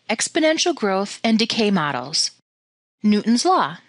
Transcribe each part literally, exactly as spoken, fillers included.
Exponential growth and decay models. Newton's law.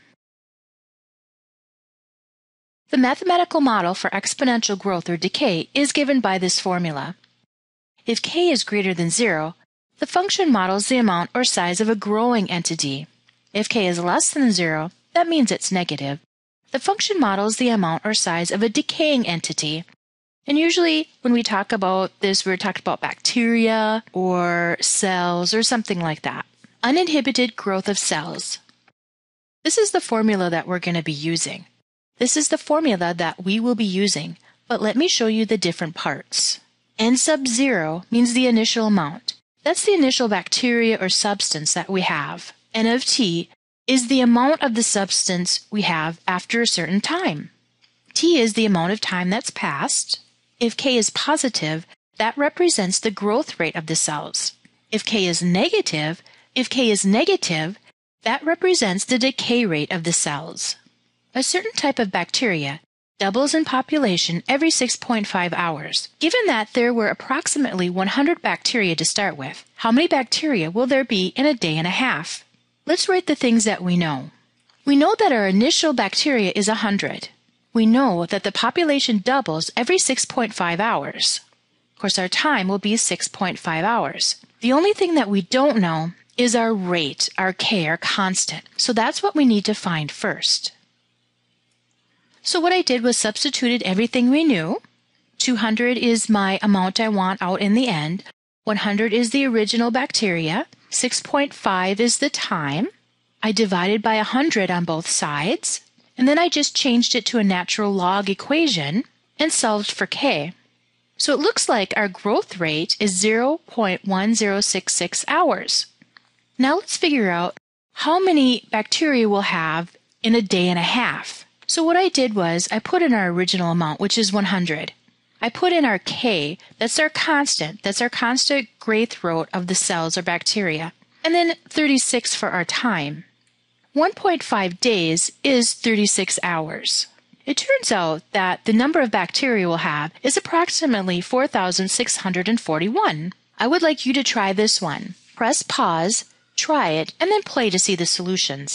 The mathematical model for exponential growth or decay is given by this formula. If k is greater than zero, the function models the amount or size of a growing entity. If k is less than zero, that means it's negative. The function models the amount or size of a decaying entity. And usually when we talk about this, we're talking about bacteria or cells or something like that. Uninhibited growth of cells. This is the formula that we're going to be using. This is the formula that we will be using, but let me show you the different parts. N sub zero means the initial amount. That's the initial bacteria or substance that we have. N of t is the amount of the substance we have after a certain time. T is the amount of time that's passed. If k is positive, that represents the growth rate of the cells. If k is negative, if k is negative, that represents the decay rate of the cells. A certain type of bacteria doubles in population every six point five hours. Given that there were approximately one hundred bacteria to start with, how many bacteria will there be in a day and a half? Let's write the things that we know. We know that our initial bacteria is one hundred. We know that the population doubles every six point five hours. Of course, our time will be six point five hours. The only thing that we don't know is our rate, our k, our constant. So that's what we need to find first. So what I did was substituted everything we knew. two hundred is my amount I want out in the end. one hundred is the original bacteria. six point five is the time. I divided by one hundred on both sides. And then I just changed it to a natural log equation and solved for k. So it looks like our growth rate is zero point one zero six six hours. Now let's figure out how many bacteria we'll have in a day and a half. So what I did was I put in our original amount, which is one hundred. I put in our k, that's our constant, that's our constant growth rate of the cells or bacteria, and then thirty-six for our time. one point five days is thirty-six hours. It turns out that the number of bacteria we'll have is approximately four thousand six hundred forty-one. I would like you to try this one. Press pause, try it, and then play to see the solutions.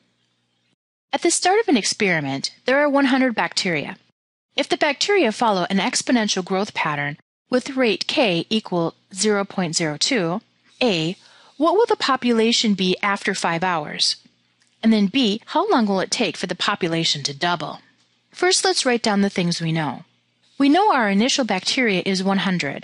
At the start of an experiment, there are one hundred bacteria. If the bacteria follow an exponential growth pattern with rate k equal zero point zero two, A, what will the population be after five hours? And then B, how long will it take for the population to double? First, let's write down the things we know. We know our initial bacteria is one hundred.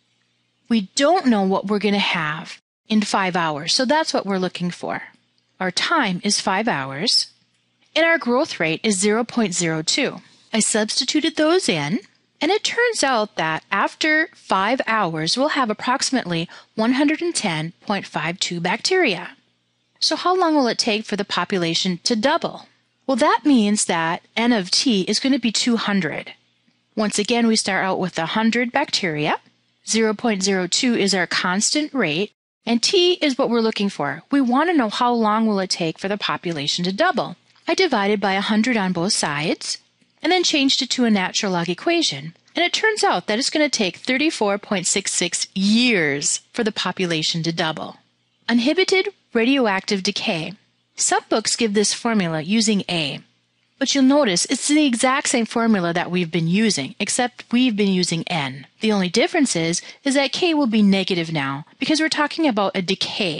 We don't know what we're going to have in five hours, so that's what we're looking for. Our time is five hours, and our growth rate is zero point zero two. I substituted those in, and it turns out that after five hours, we'll have approximately one hundred ten point five two bacteria. So how long will it take for the population to double? Well, that means that N of t is going to be two hundred. Once again, we start out with one hundred bacteria. zero point zero two is our constant rate, and t is what we're looking for. We want to know how long will it take for the population to double. I divided by one hundred on both sides, and then changed it to a natural log equation. And it turns out that it's going to take thirty-four point six six years for the population to double. Uninhibited radioactive decay. Some books give this formula using A, but you'll notice it's the exact same formula that we've been using, except we've been using N. The only difference is, is that K will be negative now, because we're talking about a decay.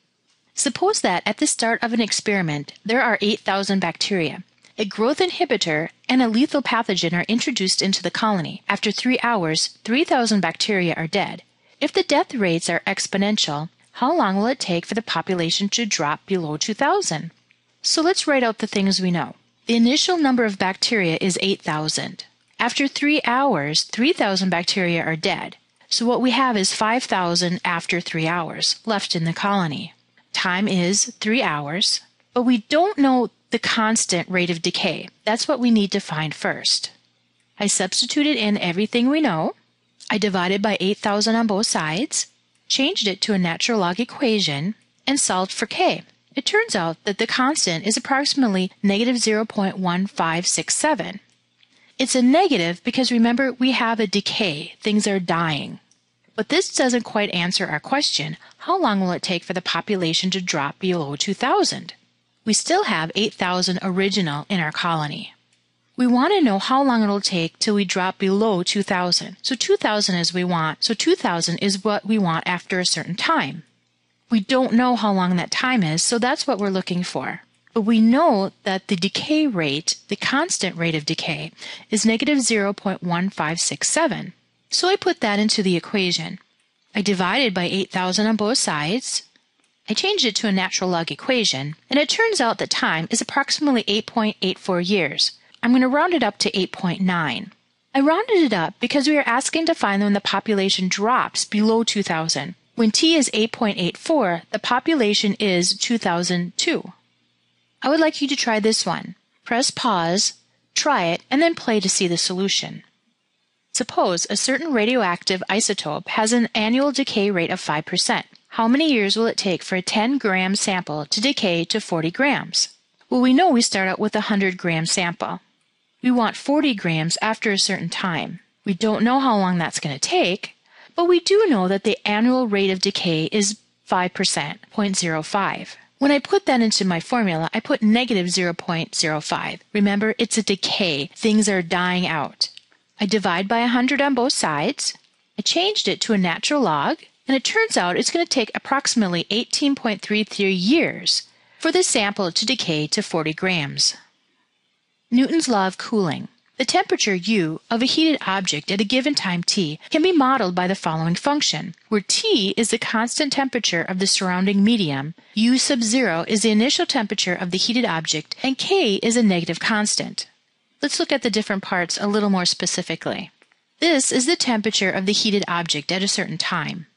Suppose that at the start of an experiment, there are eight thousand bacteria. A growth inhibitor and a lethal pathogen are introduced into the colony. After three hours, three thousand bacteria are dead. If the death rates are exponential, how long will it take for the population to drop below two thousand? So let's write out the things we know. The initial number of bacteria is eight thousand. After three hours, three thousand bacteria are dead. So what we have is five thousand after three hours left in the colony. Time is three hours, but we don't know the constant rate of decay. That's what we need to find first. I substituted in everything we know. I divided by eight thousand on both sides, changed it to a natural log equation, and solved for k. It turns out that the constant is approximately negative zero point one five six seven. It's a negative because remember we have a decay, things are dying. But this doesn't quite answer our question, how long will it take for the population to drop below two thousand? We still have eight thousand original in our colony. We want to know how long it'll take till we drop below two thousand. So two thousand is we want, so two thousand is what we want after a certain time. We don't know how long that time is, so that's what we're looking for. But we know that the decay rate, the constant rate of decay, is negative zero point one five six seven. So I put that into the equation. I divided by eight thousand on both sides. I changed it to a natural log equation, and it turns out that time is approximately eight point eight four years. I'm going to round it up to eight point nine. I rounded it up because we are asking to find when the population drops below two thousand. When t is eight point eight four, the population is two thousand two. I would like you to try this one. Press pause, try it, and then play to see the solution. Suppose a certain radioactive isotope has an annual decay rate of five percent. How many years will it take for a ten gram sample to decay to forty grams? Well, we know we start out with a one hundred gram sample. We want forty grams after a certain time. We don't know how long that's going to take, but we do know that the annual rate of decay is five percent, zero point zero five. When I put that into my formula, I put negative zero point zero five. Remember, it's a decay. Things are dying out. I divide by one hundred on both sides. I changed it to a natural log, and it turns out it's going to take approximately eighteen point three three years for the sample to decay to forty grams. Newton's law of cooling. The temperature U of a heated object at a given time t can be modeled by the following function, where T is the constant temperature of the surrounding medium, U sub zero is the initial temperature of the heated object, and K is a negative constant. Let's look at the different parts a little more specifically. This is the temperature of the heated object at a certain time.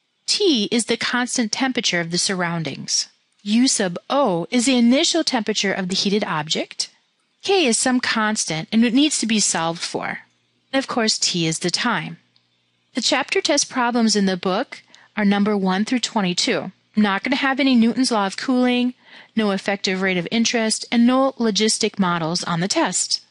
T is the constant temperature of the surroundings. U sub O is the initial temperature of the heated object. K is some constant and it needs to be solved for. And of course, T is the time. The chapter test problems in the book are number one through twenty-two. I'm not going to have any Newton's law of cooling, no effective rate of interest, and no logistic models on the test.